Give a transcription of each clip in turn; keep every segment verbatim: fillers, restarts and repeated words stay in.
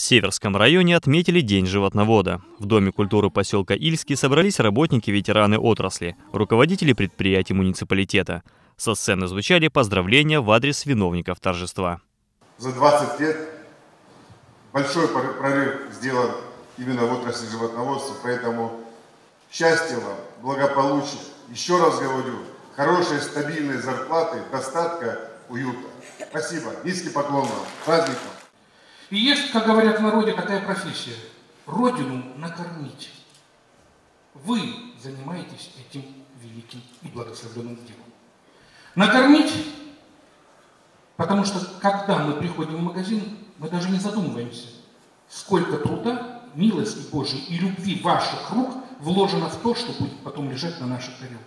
Северском районе отметили День животновода. В Доме культуры поселка Ильский собрались работники-ветераны отрасли, руководители предприятий муниципалитета. Со сцены звучали поздравления в адрес виновников торжества. За двадцать лет большой прорыв сделан именно в отрасли животноводства, поэтому счастья вам, благополучия, еще раз говорю, хорошей стабильной зарплаты, достатка, уюта. Спасибо, низкий поклон вам, праздником. И есть, как говорят в народе, такая профессия – Родину накормить. Вы занимаетесь этим великим и благословенным делом. Накормить, потому что когда мы приходим в магазин, мы даже не задумываемся, сколько труда, милости Божьей и любви ваших рук вложено в то, что будет потом лежать на наших тарелках.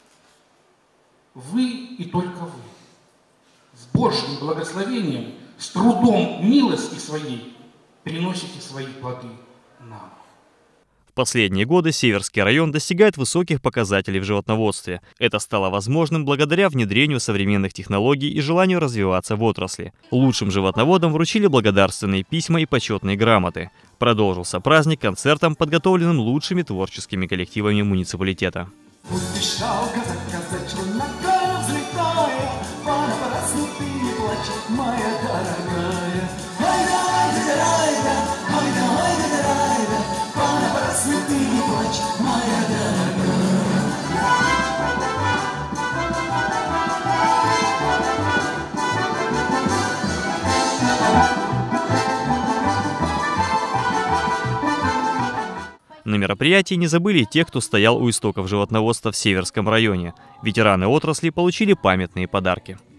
Вы и только вы. С Божьим благословением, с трудом милости своей приносите свои плоды нам. В последние годы Северский район достигает высоких показателей в животноводстве. Это стало возможным благодаря внедрению современных технологий и желанию развиваться в отрасли. Лучшим животноводам вручили благодарственные письма и почетные грамоты. Продолжился праздник концертом, подготовленным лучшими творческими коллективами муниципалитета. На мероприятии не забыли и те, кто стоял у истоков животноводства в Северском районе. Ветераны отрасли получили памятные подарки.